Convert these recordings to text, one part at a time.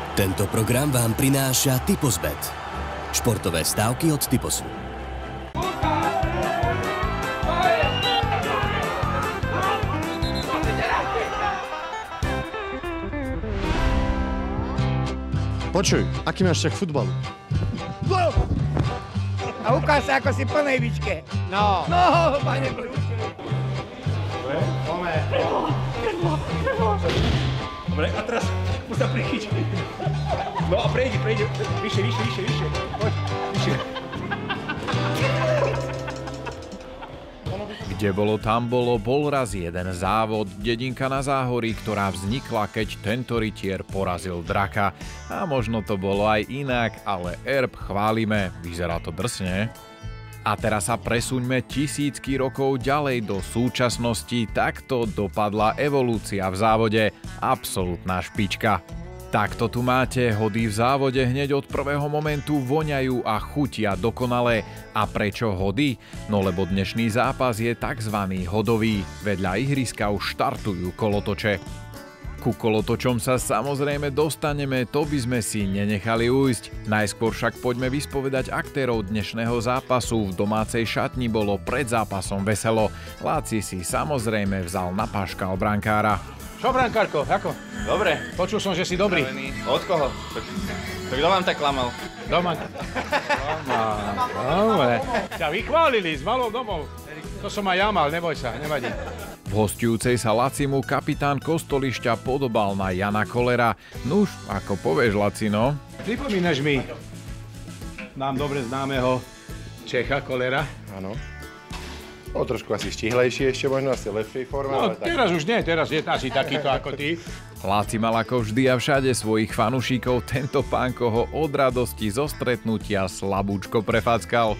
Tento program vám prináša Typos.bet. Športové stávky od Typosu. Počuj, aký máš vzťah k futbalu? A ukáž sa, ako si plnej výške. No, pane Blúče. Dobre, a teraz musím prichytiť. No a prejdi. Vyššie. Poď, vyššie. Kde bolo, tam bolo, bol raz jeden závod, dedinka na Záhorí, ktorá vznikla, keď tento rytier porazil draka. A možno to bolo aj inak, ale erb chválime, vyzerá to drsne. A teraz sa presuňme tisícky rokov ďalej do súčasnosti, takto dopadla evolúcia v závode, absolútna špička. Takto tu máte, hody v závode hneď od prvého momentu voňajú a chutia dokonale. A prečo hody? No lebo dnešný zápas je tzv. Hodový. Vedľa ihriska už štartujú kolotoče. Ku kolotočom sa samozrejme dostaneme, to by sme si nenechali ujsť. Najskôr však poďme vyspovedať aktérov dnešného zápasu. V domácej šatni bolo pred zápasom veselo. Láci si samozrejme vzal na paškal brankára. Čo, brankárko, ako? Dobre. Počul som, že si dobrý. Od koho? Tak kto vám tak klamal? Doma. Dobre. Ťa vychválili z malou domov. To som aj ja mal, neboj sa, nevadí. V hostujúcej sa Lacimu kapitán Kostolišťa podobal na Jana Kolera. Nuž, ako povieš, Lacino? Pripomínaš mi nám dobre známeho Čecha Kolera? Áno. O trošku asi štihlejší, ešte možno asi lepšej forme. No, teraz už nie, teraz je asi takýto ako ty. Laci mal ako vždy a všade svojich fanúšikov, tento pánko ho od radosti zo stretnutia slabúčko prefackal.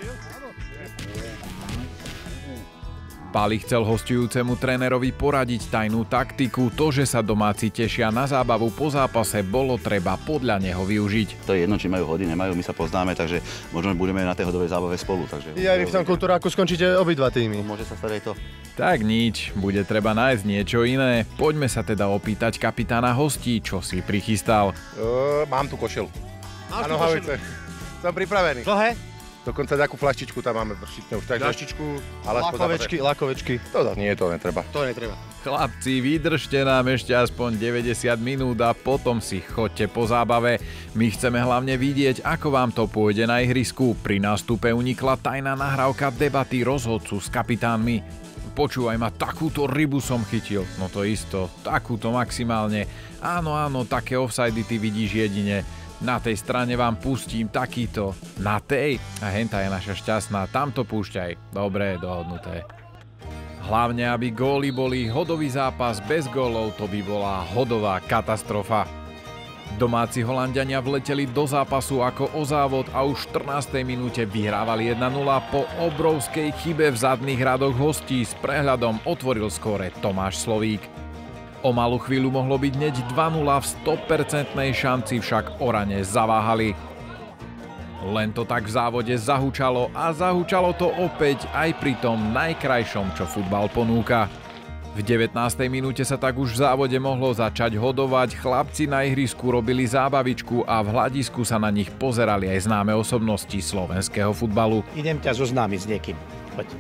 Páli chcel hostujúcemu trénerovi poradiť tajnú taktiku, to, že sa domáci tešia na zábavu po zápase, bolo treba podľa neho využiť. To je jedno, či majú hody, nemajú, my sa poznáme, takže možno budeme na tej hodovej zábave spolu. Takže... Aj vy v tom kultúráku skončíte obidva týmy. Môže sa stať aj to. Tak nič, bude treba nájsť niečo iné. Poďme sa teda opýtať kapitána hostí, čo si prichystal. Mám tu košelu. Máš Áno, havice. Som pripravený. Dlhé? Dokonca takú flaštičku tam máme vršitne už. Flaštičku, lakovečky. To nie, to netreba. To netreba. Chlapci, vydržte nám ešte aspoň 90 minút a potom si chodte po zábave. My chceme hlavne vidieť, ako vám to pôjde na ihrisku. Pri nástupe unikla tajná nahrávka debaty rozhodcu s kapitánmi. Počúvaj ma, takúto rybu som chytil. No to isto, takúto maximálne. Áno, také offsidy ty vidíš jedine. Na tej strane vám pustím takýto. Na tej? A henta je naša šťastná, tamto púšťaj. Dobre, dohodnuté. Hlavne, aby góly boli, hodový zápas bez gólov, to by bola hodová katastrofa. Domáci Holanďania vleteli do zápasu ako o závod a už v 14. minúte vyhrávali 1-0 po obrovskej chybe v zadných radoch hostí. S prehľadom otvoril skóre Tomáš Slovík. O malú chvíľu mohlo byť hneď 2-0, v 100% šanci však Orane zaváhali. Len to tak v závode zahučalo a zahučalo to opäť aj pri tom najkrajšom, čo futbal ponúka. V 19. minúte sa tak už v závode mohlo začať hodovať, chlapci na ihrisku robili zábavičku a v hľadisku sa na nich pozerali aj známe osobnosti slovenského futbalu. Idem ťa zoznámiť s niekým. Poď.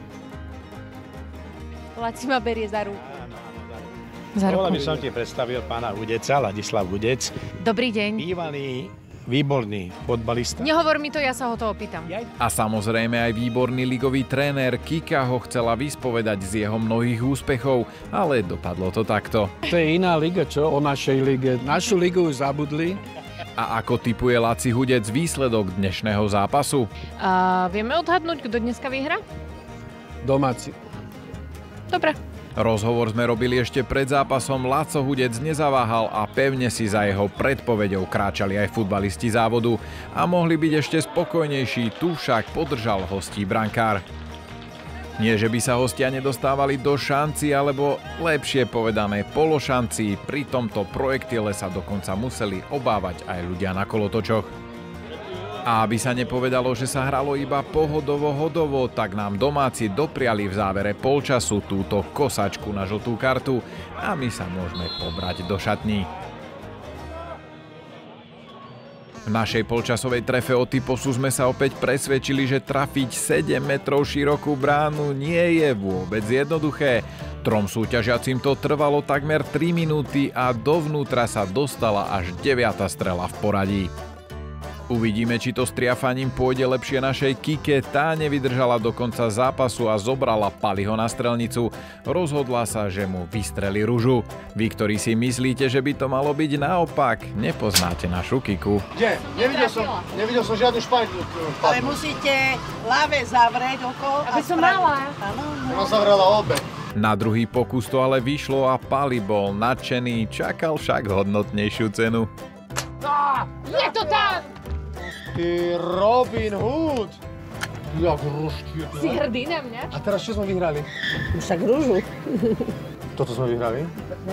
Laci ma berie za ruku. Dovoľa by som ti predstavil pána Hudeca, Ladislav Hudec. Dobrý deň. Bývalý, výborný fotbalista. Nehovor mi to, ja sa ho to opýtam. A samozrejme aj výborný ligový tréner Kika ho chcela vyspovedať z jeho mnohých úspechov, ale dopadlo to takto. To je iná liga, čo? O našej lige. Našu ligu už zabudli. A ako tipuje Laci Hudec výsledok dnešného zápasu? Vieme odhadnúť, kto dneska vyhrá? Domáci. Dobre. Rozhovor sme robili ešte pred zápasom, Laco Hudec nezaváhal a pevne si za jeho predpoveďou kráčali aj futbalisti závodu a mohli byť ešte spokojnejší, tu však podržal hostí brankár. Nie, že by sa hostia nedostávali do šanci, alebo lepšie povedané pološanci, pri tomto projektile sa dokonca museli obávať aj ľudia na kolotočoch. A aby sa nepovedalo, že sa hralo iba pohodovo-hodovo, tak nám domáci dopriali v závere polčasu túto kosačku na žltú kartu a my sa môžeme pobrať do šatní. V našej polčasovej trefe od Typosu sme sa opäť presvedčili, že trafiť 7 metrov širokú bránu nie je vôbec jednoduché. Trom súťažiacim to trvalo takmer 3 minúty a dovnútra sa dostala až 9. strela v poradí. Uvidíme, či to s triafaním pôjde lepšie našej Kike. Tá nevydržala do konca zápasu a zobrala Paliho na strelnicu. Rozhodla sa, že mu vystrelí ružu. Vy, ktorí si myslíte, že by to malo byť naopak, nepoznáte našu Kiku. Kde? Nevidel som žiadnu špajku. Ale musíte ľavé zavrieť okolo. Aby som mala. Ona zavrela obe. Na druhý pokus to ale vyšlo a Pali bol nadšený, čakal však hodnotnejšiu cenu. Je to tam! Ty Robin Hood! Jak ruští. Si hrdý na mňa? A teraz čo sme vyhrali? Však rúžu. Toto sme vyhrali?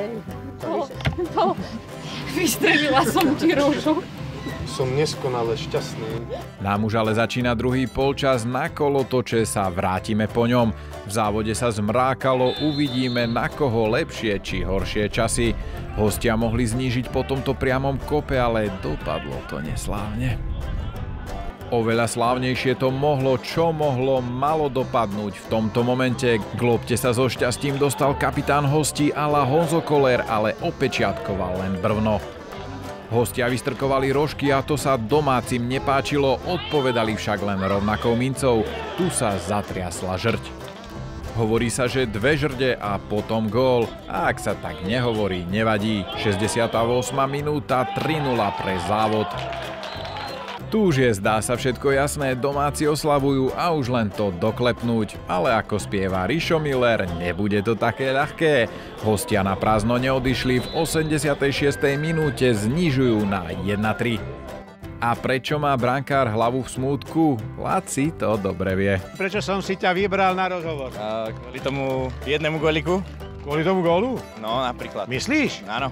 Vystrelila som ti rúžu. Som neskonale šťastný. Nám už ale začína druhý polčas, na kolotoče sa vrátime po ňom. V závode sa zmrákalo, uvidíme na koho lepšie či horšie časy. Hostia mohli znížiť po tomto priamom kope, ale dopadlo to neslávne. Oveľa slávnejšie to mohlo, čo mohlo, malo dopadnúť. V tomto momente k lopte sa so šťastím dostal kapitán hostí ala Honzo Koller, ale opečiatkoval len brvno. Hostia vystrkovali rožky a to sa domácim nepáčilo, odpovedali však len rovnakou mincov. Tu sa zatriasla žrť. Hovorí sa, že 2 žrde a potom gól. A ak sa tak nehovorí, nevadí. 68. minúta, 3-0 pre závod. Tu už je, zdá sa, všetko jasné, domáci oslavujú a už len to doklepnúť. Ale ako spieva Rišo Miller, nebude to také ľahké. Hostia na prázdno neodišli, v 86. minúte znižujú na 1-3. A prečo má brankár hlavu v smútku? Laci to dobre vie. Prečo som si ťa vybral na rozhovor? Kvôli tomu jednému góliku. Kvôli tomu gólu? No, napríklad. Myslíš? Áno.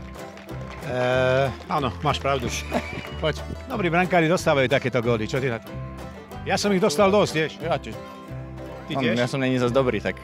Áno, máš pravdu. Poď. Dobrí brankári dostávajú takéto góly. Čo ty na to? Ja som ich dostal dosť, vieš. Ja tiež. Ty tiež? Ja som není zase dobrý, tak...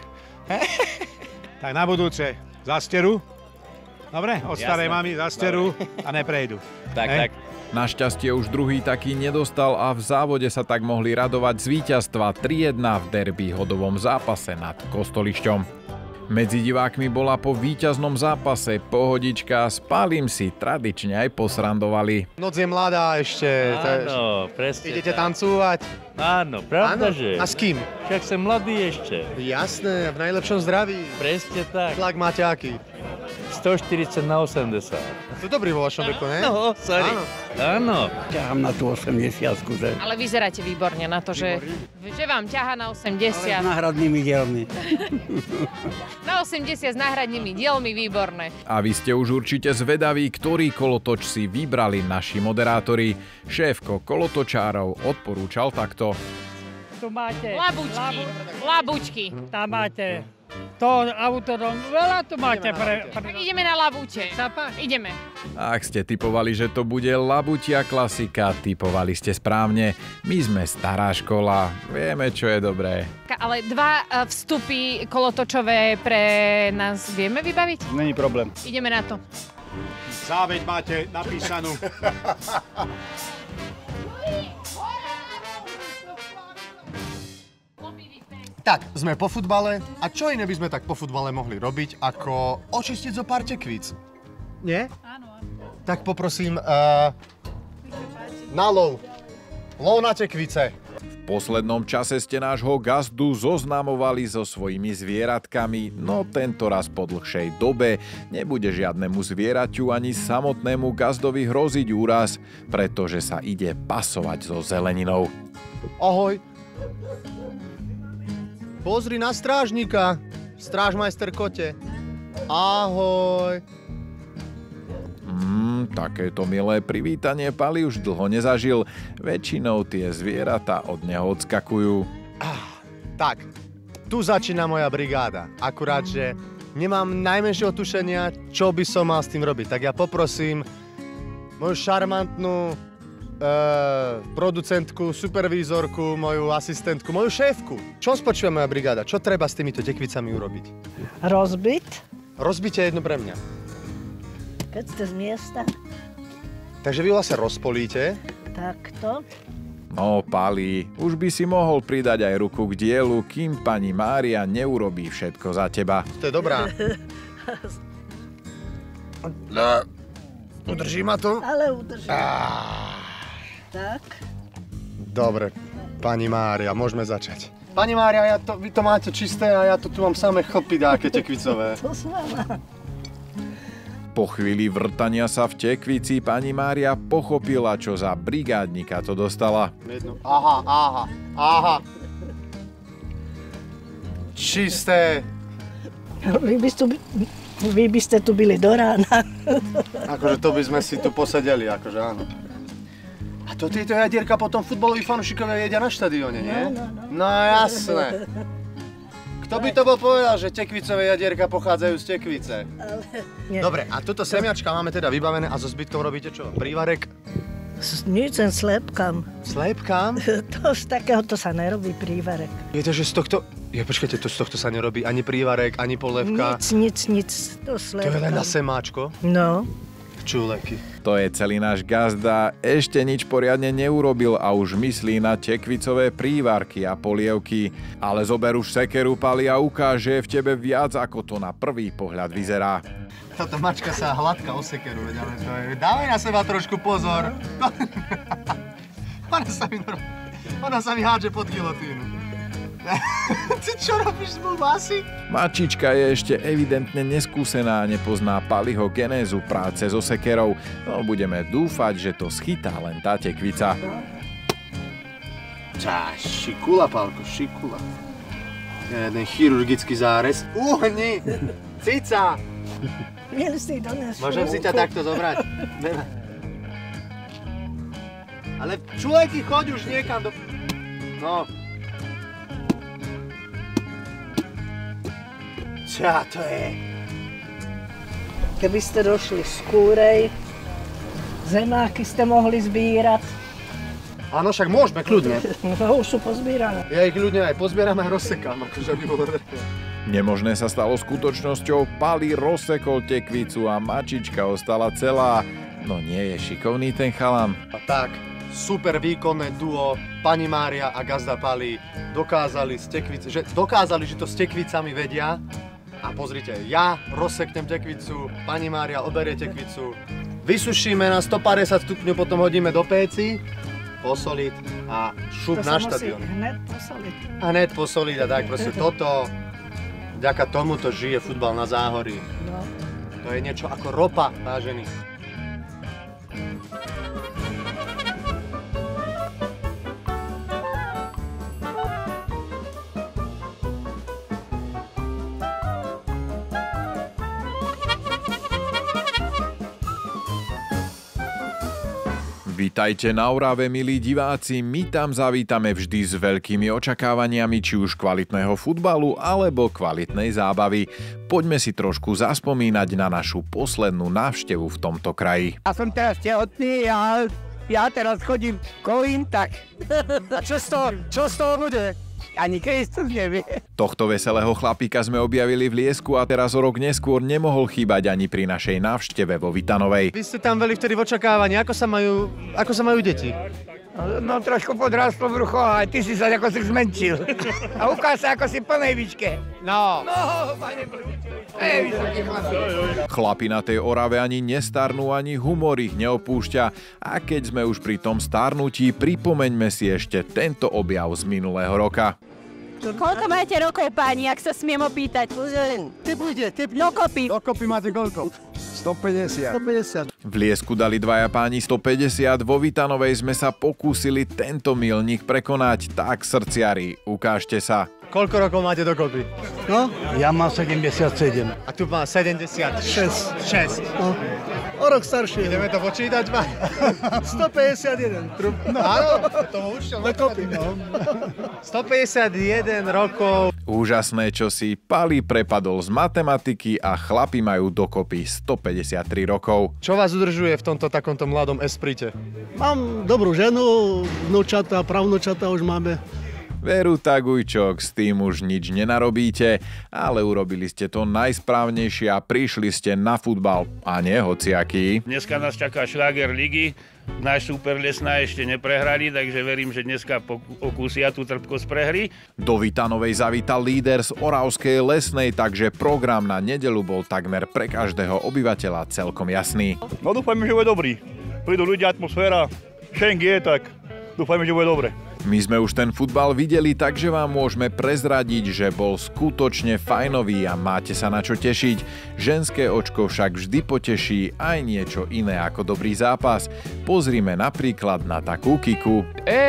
Tak na budúce zasteru. Dobre? Od starej mamy zasteru a neprejdu. Tak. Našťastie už druhý taký nedostal a v závode sa tak mohli radovať z víťazstva 3-1 v derby hodovom zápase nad Kostolišťom. Medzi divákmi bola po víťaznom zápase pohodička, s Pálim si tradične aj posrandovali. Noc je mladá ešte. Áno, presne. Idete tancovať? Áno, pravda, že. A s kým? Však som mladý ešte. Jasné, v najlepšom zdraví. Presne tak. Tlak máte aký? 140 na 80. To je dobrý vo vašom veku, ne? No, sorry. Áno. Ťahám na tú 80-ku, že? Ale vyzeráte výborne na to, že vám ťaha na 80. Ale s náhradnými dielmi. Na 80 s náhradnými dielmi, výborné. A vy ste už určite zvedaví, ktorý kolotoč si vybrali naši moderátori. Šéfko kolotočárov odporúčal takto. Tu máte Labučky. Tam máte to autorom, veľa tu máte Tak ideme na labúče. Ideme. Ak ste tipovali, že to bude labutia klasika, tipovali ste správne. My sme stará škola, vieme, čo je dobré. Ale 2 vstupy kolotočové pre nás vieme vybaviť? Není problém. Ideme na to. Záveď máte napísanú. Tak, sme po futbale. A čo iné by sme tak po futbale mohli robiť, ako očistiť zo pár tekvíc? Nie? Áno. Tak poprosím, na lov. Lov na tekvice. V poslednom čase ste nášho gazdu zoznamovali so svojimi zvieratkami, no tento raz po dlhšej dobe nebude žiadnemu zvieraťu ani samotnému gazdovi hroziť úraz, pretože sa ide pasovať so zeleninou. Ahoj. Pozri na strážnika, strážmajster Kote. Ahoj. Takéto milé privítanie Pali už dlho nezažil. Väčšinou tie zvieratá od neho odskakujú. Tak, tu začína moja brigáda. Akurát, že nemám najmenšieho tušenia, čo by som mal s tým robiť. Tak ja poprosím moju šarmantnú producentku, supervízorku, moju asistentku, moju šéfku. Čo spočúva moja brigáda? Čo treba s týmito tekvicami urobiť? Rozbiť. Rozbite jedno pre mňa. Keď ste z miesta. Takže vy vlastne rozpolíte, Takto. No, Pali, už by si mohol pridať aj ruku k dielu, kým pani Mária neurobí všetko za teba. To je dobrá. No, udrží ma to? Ale udrží. Tak. Dobre, pani Mária, môžeme začať. Pani Mária, vy to máte čisté a ja to tu mám samé chlpy dáke tekvicové. To znamená. Po chvíli vrtania sa v tekvici pani Mária pochopila, čo za brigádnika to dostala. Aha. Čisté. Vy by ste tu byli do rána. Akože to by sme si tu posedeli, akože áno. A to tieto jadierka potom futbaloví fanúšikovia jedia na štadióne, nie? No jasné. Kto by to bol povedal, že tekvicové jadierka pochádzajú z tekvice? Dobre, a toto semiačka máme teda vybavené a so zbytkom robíte čo? Prívarek? Nič, len slepkám. Slepkám? To z takéhoto sa nerobí prívarek. Viete, že z tohto... počkajte, z tohto sa nerobí ani prívarek, ani polevka? Nic. To slepkám. To je len na semáčko? No. Čuleky. To je celý náš gazda, ešte nič poriadne neurobil a už myslí na tekvicové prívarky a polievky. Ale zober už sekeru, Pali, a ukáže v tebe viac, ako to na prvý pohľad vyzerá. Táto mačka sa hladká o sekeru, ale to je... Dávaj na seba trošku pozor. Ona sa mi hádže pod gilotínu. Ty čo robíš z básy? Mačička je ešte evidentne neskúsená a nepozná Paliho genézu práce so sekerou. No, budeme dúfať, že to schytá len tá tekvica. Šikula, Pálko, šikula. Jeden chirurgický zárez. Uhni! Cica! Môžem si ťa takto zobrať? Ale čuleky, choď už niekam do... No. Čo to je? Keby ste došli z kúrej, zemáky ste mohli zbírať. Áno, však môžeme, kľudne. No, už sú pozbírané. Ja ich ľudne aj pozbieram, aj rozsekám, akože by bolo veľké. Nemožné sa stalo skutočnosťou, Pali rozsekol tekvicu a mačička ostala celá. No nie je šikovný ten chalan. A tak, super výkonné duo, pani Mária a gazda Pali dokázali, že to s tekvicami vedia. A pozrite, ja rozseknem tekvicu, pani Mária oberie tekvicu, vysušíme na 150 stupňov, potom hodíme do péci, posoliť a šup na štadión. To sa musí hned posoliť. A hned posoliť a tak proste toto, vďaka tomuto žije futbal na Záhorí. No. To je niečo ako ropa, vážený. Vítajte na Orave, milí diváci, my tam zavítame vždy s veľkými očakávaniami, či už kvalitného futbalu, alebo kvalitnej zábavy. Poďme si trošku zaspomínať na našu poslednú návštevu v tomto kraji. Ja som teraz tehotný a ja teraz chodím kolím, tak čo z toho bude? Ani Kristus nevie. Tohto veselého chlapíka sme objavili v Liesku a teraz o rok neskôr nemohol chýbať ani pri našej návšteve vo Vitanovej. Vy ste tam veľmi vtedy v očakávaní, ako sa majú deti? No trošku podrástlo brucho, a ty si sa ako si zmenšil. A ukáž sa, ako si po nejvičke. No, pane vysoký chlapík. Chlapi na tej Orave ani nestarnú, ani humor ich neopúšťa. A keď sme už pri tom starnutí, pripomeňme si ešte tento objav z minulého roka. Koľko máte rokov, páni, ak sa smiem opýtať? Dokopy máte koľko? 150. V Liesku dali dvaja páni 150, vo Vitanovej sme sa pokúsili tento milník prekonať, tak srdciari, ukážte sa. Koľko rokov máte dokopy? No, ja mám 77. A tu má 76. 6. No. O rok starší. Ideme to počítať, ma? 151. Áno, to učiteľ dokopy. 151 rokov. Úžasné, čo si Pali prepadol z matematiky a chlapi majú dokopy 153 rokov. Čo vás udržuje v tomto takomto mladom esprite? Mám dobrú ženu, vnúčata, pravnúčata už máme. Veru tak, ujčok, s tým už nič nenarobíte, ale urobili ste to najsprávnejšie a prišli ste na futbal, a nie hociaký. Dneska nás čaká šláger ligy. Náš Super Lesná ešte neprehrali, takže verím, že dneska okúsia tú trpkosť prehry. Do Vitanovej zavítal líder z Oravskej Lesnej, takže program na nedeľu bol takmer pre každého obyvateľa celkom jasný. No dúfajme, že bude dobrý. Prídu ľudia, atmosféra, šenk je, tak dúfajme, že bude dobre. My sme už ten futbal videli, takže vám môžeme prezradiť, že bol skutočne fajnový a máte sa na čo tešiť. Ženské očko však vždy poteší aj niečo iné ako dobrý zápas. Pozrime napríklad na takú Kiku.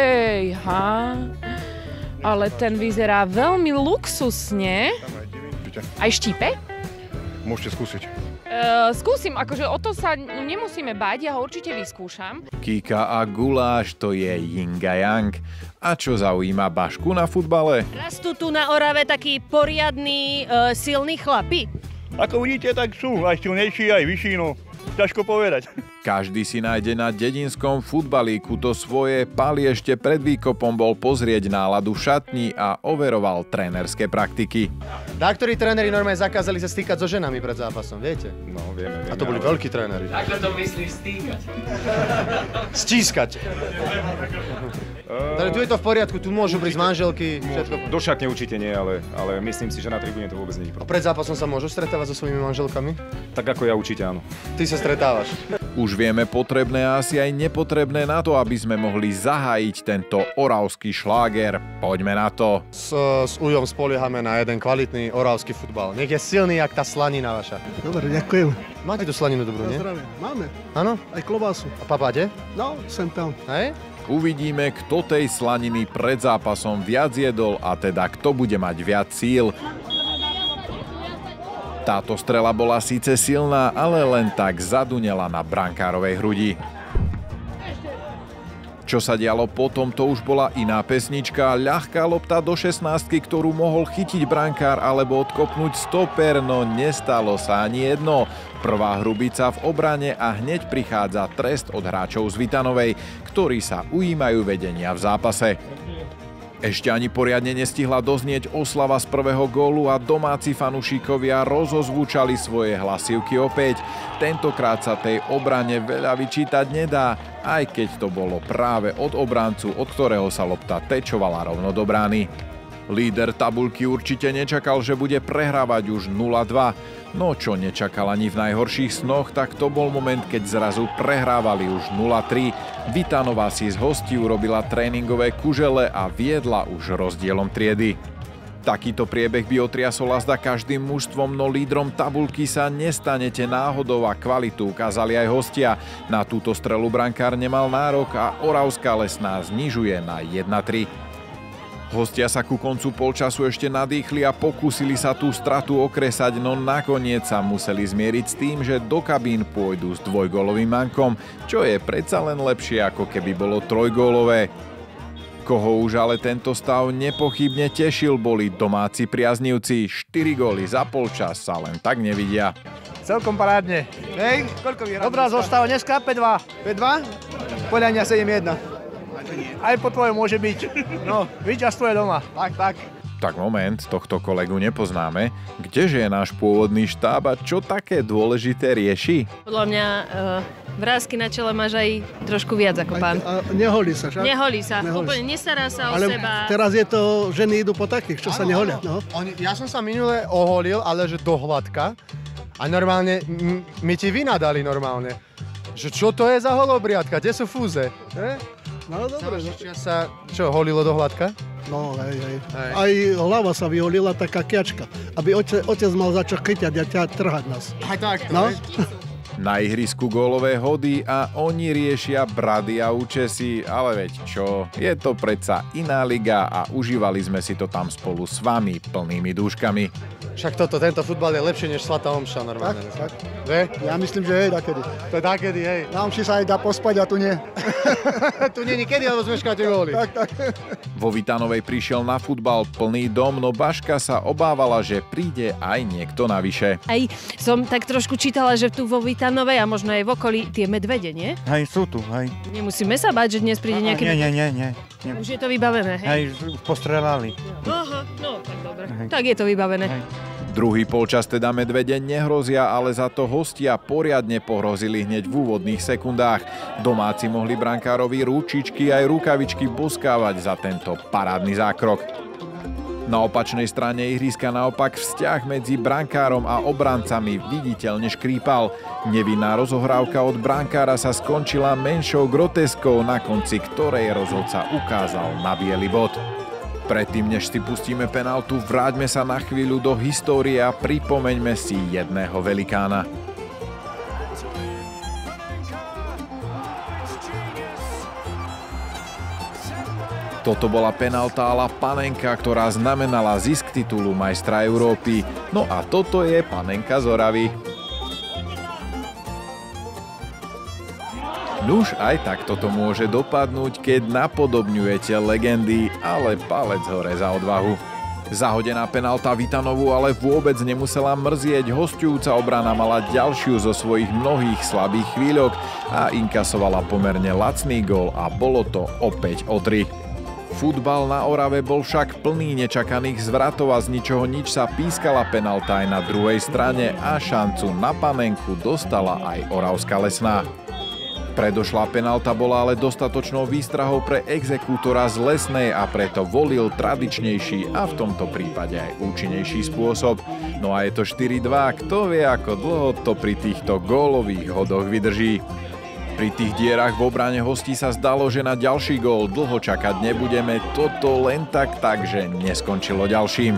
Ale ten vyzerá veľmi luxusne. Aj štípe? Môžete skúsiť. Skúsim, akože o to sa nemusíme báť, ja ho určite vyskúšam. Kika a guláš, to je yin a yang. A čo zaujíma Bašku na futbale? Rastú tu na Orave takí poriadni, silní chlapi. Ako vidíte, tak sú aj silnejší, aj vyšší, no ťažko povedať. Každý si nájde na dedinskom futbalíku to svoje. Pali ešte pred výkopom bol pozrieť náladu v šatni a overoval trénerské praktiky. Niektorí tréneri normálne zakázali sa stýkať so ženami pred zápasom, viete? No, vieme. A to boli veľkí tréneri. Ako to myslíš stýkať? Stískať. Tu je to v poriadku, tu môžu prísť manželky, všetko. Do šatne určite nie, ale myslím si, že na tribúne to vôbec nie je problém. Pred zápasom sa môžu stretávať so svojimi manželkami? Tak ako ja určite áno. Ty sa stretávaš. Už vieme potrebné a asi aj nepotrebné na to, aby sme mohli zahájiť tento oravský šláger. Poďme na to. S Ujom spoliehame na jeden kvalitný oravský futbal. Nech je silný, jak tá slanina vaša. Dobre, ďakujem. Máte tú slaninu dobrú, nie? Zdravie. Máme. Áno? Aj klobásu. A papáte? No, sem tam. Hej? Uvidíme, kto tej slaniny pred zápasom viac jedol a teda kto bude mať viac síl. Táto strela bola síce silná, ale len tak zadunela na brankárovej hrudi. Čo sa dialo potom, to už bola iná pesnička. Ľahká lopta do 16-ky, ktorú mohol chytiť brankár alebo odkopnúť stoper, no nestalo sa ani jedno. Prvá hrubica v obrane a hneď prichádza trest od hráčov z Vitanovej, ktorí sa ujímajú vedenia v zápase. Ešte ani poriadne nestihla doznieť oslava z prvého gólu a domáci fanúšikovia rozozvúčali svoje hlasivky opäť. Tentokrát sa tej obrane veľa vyčítať nedá, aj keď to bolo práve od obrancu, od ktorého sa lopta tečovala rovno do brány. Líder tabuľky určite nečakal, že bude prehrávať už 0-2. No čo nečakal ani v najhorších snoch, tak to bol moment, keď zrazu prehrávali už 0-3. Vitanová si z hostí urobila tréningové kužele a viedla už rozdielom triedy. Takýto priebeh by otriasol azda každým mužstvom, no lídrom tabuľky sa nestanete náhodou a kvalitu ukázali aj hostia. Na túto strelu brankár nemal nárok a Oravská Lesná znižuje na 1-3. Hostia sa ku koncu polčasu ešte nadýchli a pokúsili sa tú stratu okresať, no nakoniec sa museli zmieriť s tým, že do kabín pôjdu s dvojgólovým mankom, čo je predsa len lepšie, ako keby bolo trojgólové. Koho už ale tento stav nepochybne tešil, boli domáci priaznivci. 4 góly za polčas sa len tak nevidia. Celkom parádne. Hej, dobrá zostava, dneska 5-2. 5-2? Podľa mňa 7-1. Aj po tvojom môže byť. No, víťazstvo je doma. Tak. Tak moment, tohto kolegu nepoznáme. Kdeže je náš pôvodný štáb a čo také dôležité rieši? Podľa mňa vrásky na čele máš aj trošku viac ako pán. Neholí sa, však? Neholí sa, úplne nestará sa o seba. Teraz je to, ženy idú po takých, čo sa neholia. No. Ja som sa minule oholil, ale že do hladka. A normálne, my ti vynadali normálne. Že čo to je za holobriadka? Kde sú fúze? No dobre. Sa čo, holilo do hladka? No, hej. Aj hlava sa vyholila, taká kiačka. Aby otec mal začať chyťať a ťa trhať nás. Aj tak, no? Na ihrisku gólové hody a oni riešia brady a účesy, ale veď čo, je to predsa iná liga a užívali sme si to tam spolu s vami plnými dúškami. Však tento futbal je lepšie než svätá omša normálne. Tak. Ja myslím, že hej, dakedy. To je dakedy, hej. Na omši sa aj dá pospať a tu nie. Tu nie nikedy, alebo zmeškáte góly. Tak. Vo Vitanovej prišiel na futbal plný dom, no Baška sa obávala, že príde aj niekto navyše. Aj som tak trošku čítala, že tu vo Vitanovej Vitanovej a možno aj v okolí tie medvede, nie? Hej, sú tu, hej. Nemusíme sa báť, že dnes príde nejaký... Nie. Už je to vybavené, hej? Hej, postrelali. Aha, no tak dobre. Tak je to vybavené. Druhý polčas teda medvede nehrozia, ale za to hostia poriadne pohrozili hneď v úvodných sekundách. Domáci mohli brankárovi ručičky aj rukavičky boskávať za tento parádny zákrok. Na opačnej strane ihriska naopak vzťah medzi brankárom a obrancami viditeľne škrípal. Nevinná rozohrávka od brankára sa skončila menšou groteskou, na konci ktorej rozhodca ukázal na biely bod. Predtým, než si pustíme penáltu, vráťme sa na chvíľu do histórie a pripomeňme si jedného velikána. Toto bola penálta a la Panenka, ktorá znamenala zisk titulu majstra Európy. No a toto je Panenka z Oravy. Nuž, aj takto to môže dopadnúť, keď napodobňujete legendy, ale palec hore za odvahu. Zahodená penálta Vitanovu ale vôbec nemusela mrzieť, hosťujúca obrana mala ďalšiu zo svojich mnohých slabých chvíľok a inkasovala pomerne lacný gól a bolo to opäť o 3. Futbal na Orave bol však plný nečakaných zvratov a z ničoho nič sa pískala penálta aj na druhej strane a šancu na Panenku dostala aj Oravská Lesná. Predošlá penálta bola ale dostatočnou výstrahou pre exekútora z Lesnej a preto volil tradičnejší a v tomto prípade aj účinnejší spôsob. No a je to 4-2, kto vie ako dlho to pri týchto gólových hodoch vydrží. Pri tých dierach v obrane hostí sa zdalo, že na ďalší gól dlho čakať nebudeme, toto len takže neskončilo ďalším.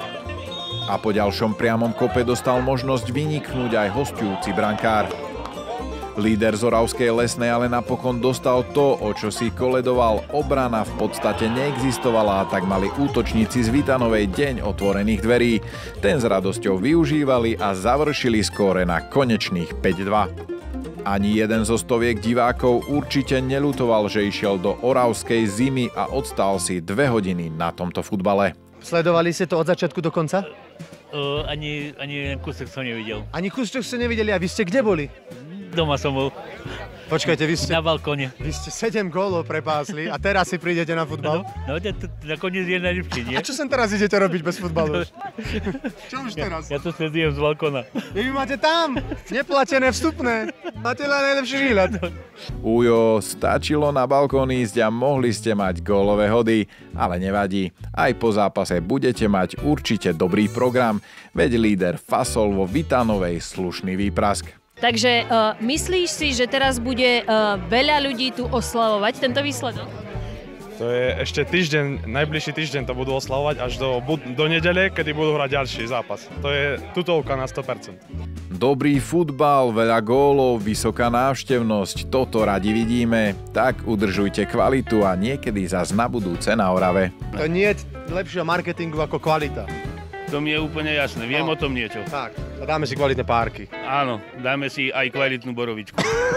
A po ďalšom priamom kope dostal možnosť vyniknúť aj hosťujúci brankár. Líder z Oravskej Lesnej ale napokon dostal to, o čo si koledoval. Obrana v podstate neexistovala a tak mali útočníci z Vitanovej deň otvorených dverí. Ten s radosťou využívali a završili skóre na konečných 5-2. Ani jeden zo stoviek divákov určite neľutoval, že išiel do oravskej zimy a odstal si 2 hodiny na tomto futbale. Sledovali ste to od začiatku do konca? Ani kúsok som nevidel. Ani kúsok ste nevideli, a vy ste kde boli? Doma som bol. Počkajte, vy ste... Na balkóne. Vy ste 7 gólov prepásli a teraz si prídete na futbal? No nakoniec je najlepší, nie? A čo sem teraz idete robiť bez futbalu? Čo už teraz? Ja to sledujem z balkóna. Vy máte tam neplatené vstupné. Máte na najlepší výhľad. Ujo, stačilo na balkón ísť a mohli ste mať gólové hody, ale nevadí. Aj po zápase budete mať určite dobrý program, veď líder fasol vo Vitanovej slušný výprask. Takže myslíš si, že teraz bude veľa ľudí tu oslavovať tento výsledok? To je ešte týždeň, najbližší týždeň to budú oslavovať až do nedele, kedy budú hrať ďalší zápas. To je tutovka na 100%. Dobrý futbal, veľa gólov, vysoká návštevnosť, toto radi vidíme. Tak udržujte kvalitu a niekedy zas na budúce na Orave. To nie je lepšieho marketingu ako kvalita. To mi je úplne jasné, viem o tom niečo. Tak, a dáme si kvalitné párky. Áno, dáme si aj kvalitnú borovičku.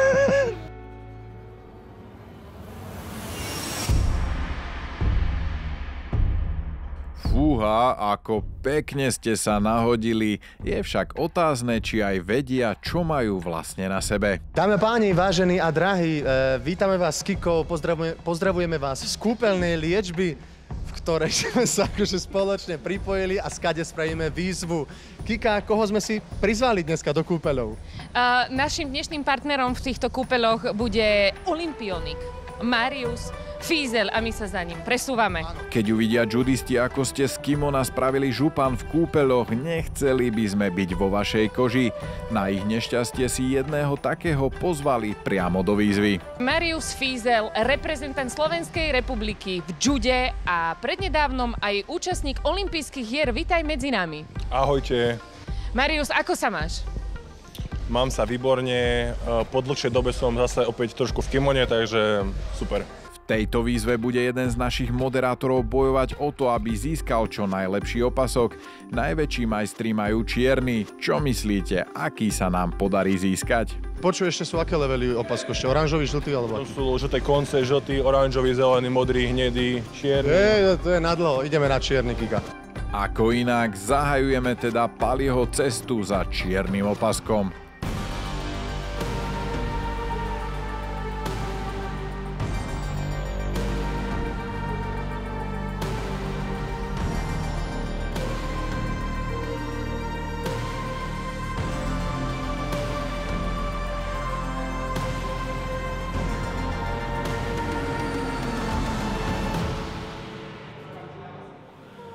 Fúha, ako pekne ste sa nahodili. Je však otázne, či aj vedia, čo majú vlastne na sebe. Dámy a páni, vážení a drahí, vítame vás s Kikou, pozdravujeme vás z kúpeľnej liečby, v ktorej sme sa akože spoločne pripojili a skade spravíme výzvu. Kika, koho sme si prizvali dneska do kúpeľov? Našim dnešným partnerom v týchto kúpeľoch bude Olympionik, Marius Fiesel a my sa za ním presúvame. Keď uvidia judisti, ako ste z kimona spravili župan v kúpeľoch, nechceli by sme byť vo vašej koži. Na ich nešťastie si jedného takého pozvali priamo do výzvy. Marius Fiesel, reprezentant Slovenskej republiky v jude a prednedávnom aj účastník olympijských hier. Vitaj medzi nami. Ahojte. Marius, ako sa máš? Mám sa výborne, po dlhšej dobe som zase opäť trošku v kimone, takže super. V tejto výzve bude jeden z našich moderátorov bojovať o to, aby získal čo najlepší opasok. Najväčší majstri majú čierny. Čo myslíte, aký sa nám podarí získať? Počuj, ešte sú aké levely opasku? Ešte oranžový, žltý alebo? To sú žlté konce, žltý, oranžový, zelený, modrý, hnedý, čierny. To je nadlho, ideme na čierny, Kika. Ako inak, zahajujeme teda Paliho cestu za čiernym opaskom.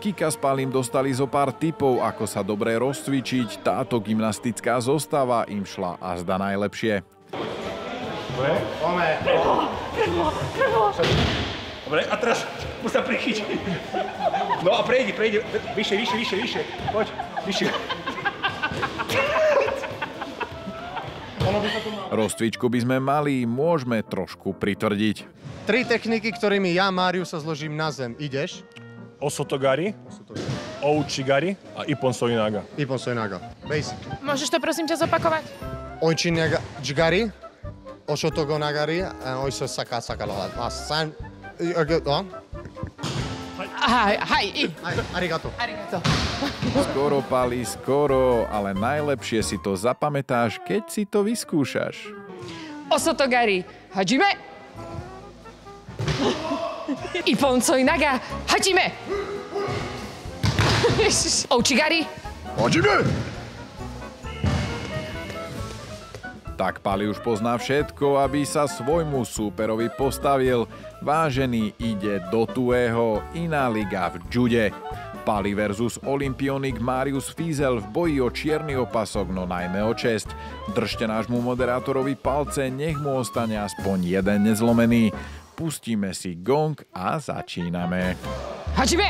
Kika s Palim dostali zo pár tipov, ako sa dobre rozcvičiť. Táto gymnastická zostava im šla azda najlepšie. Dobre, a teraz musím prichyť. No a prejdi. Vyššie. Poď, vyššie. Rozcvičku by sme mali, môžeme trošku pritvrdiť. 3 techniky, ktorými ja, Máriu, sa zložím na zem. Ideš? Osotogari, Ouchigari a Ippon Soinaga. Ippon Soinaga. Basic. Môžeš to prosím ťa zopakovať? Ouchigari, Oshotogonagari a Oiso Sakala. Arigato. Skoro, Pali, skoro, ale najlepšie si to zapamätáš, keď si to vyskúšaš. Osotogari, hajime! Ippon Soinaga, hajime! Ouchigari, hajime! Tak Pali už pozná všetko, aby sa svojmu súperovi postavil. Vážený ide do tuého, iná liga v jude. Pali versus olympionik Marius Fizel v boji o čierny opasok, no najmä o česť. Držte nášmu moderátorovi palce, nech mu ostane aspoň jeden nezlomený. Pustíme si gong a začíname. Hajime!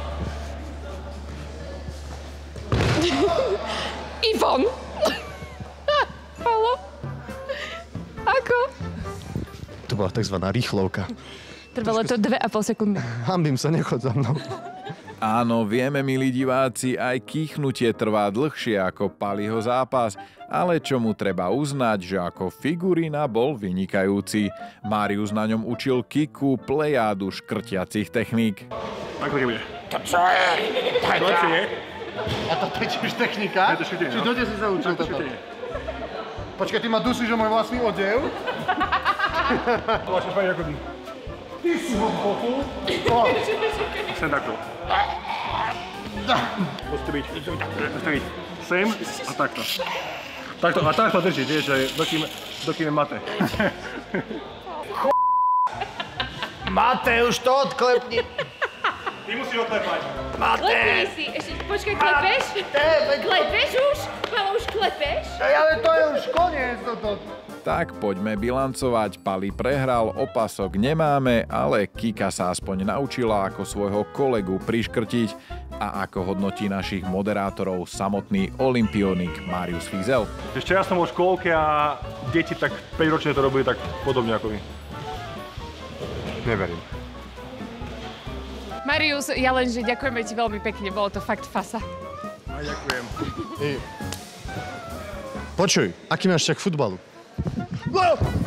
Ippon! Palo? Ako? To bola takzvaná rýchlovka. Trvalo to 2,5 sekundy. Hanbím sa, nechod za mnou. Áno, vieme, milí diváci, aj kýchnutie trvá dlhšie ako Paliho zápas, ale čo mu treba uznať, že ako figurina bol vynikajúci. Marius na ňom učil kiku, plejádu škrtiacich techník. Ako to bude? To čo je? A toto je tiež technika? Či dode si sa učil toto? Počkaj, ty ma dusíš o môj vlastný odev? Vlastne fajn ako ty. Ty si ho bohu. Sem takto. Musíte byť sem a takto. Takto a takto držiť, vieš, že dokým je mate. Mate, už to odklepni. Ty musíš odklepať. Klepni si, ešte počkaj, klepeš? Klepeš už? Mama, už klepeš? Ale to je už koniec toto. Tak poďme bilancovať. Pali prehral, opasok nemáme, ale Kika sa aspoň naučila, ako svojho kolegu priškrtiť a ako hodnotí našich moderátorov samotný olympionik Marius Fizel. Ešte ja som vo škôlke a deti tak 5-ročne to robili tak podobne ako vy. Neverím. Marius, ja len, že ďakujeme ti veľmi pekne, bolo to fakt fasa. A ďakujem. Počuj, aký máš však futbalu?